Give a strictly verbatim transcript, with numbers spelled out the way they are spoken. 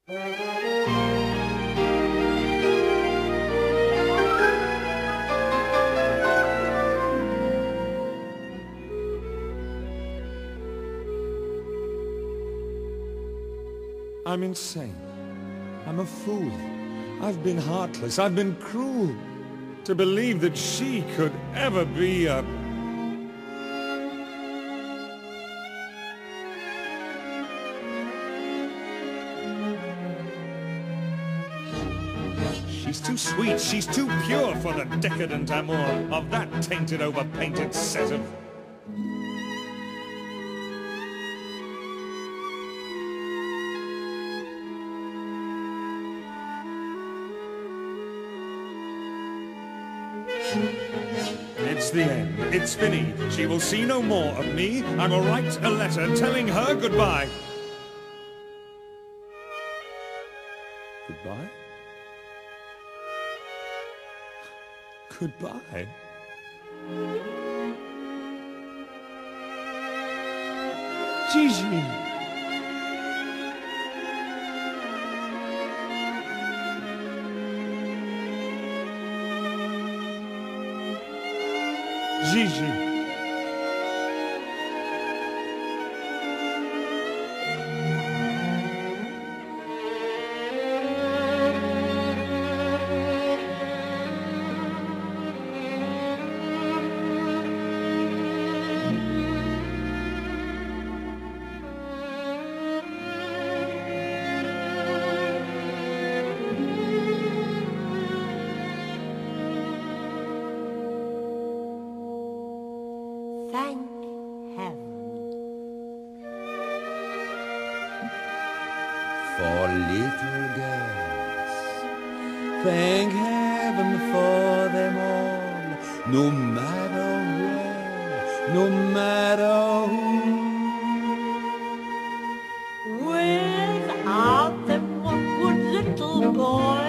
I'm insane. I'm a fool. I've been heartless. I've been cruel. To believe that she could ever be a... She's too sweet, she's too pure for the decadent amour of that tainted, overpainted set of... It's the end. It's fini. She will see no more of me. I will write a letter telling her goodbye. Goodbye? Goodbye? Gigi! Gigi. Thank heaven. For little girls, thank heaven for them all, no matter where, no matter who. Without them, what would little boys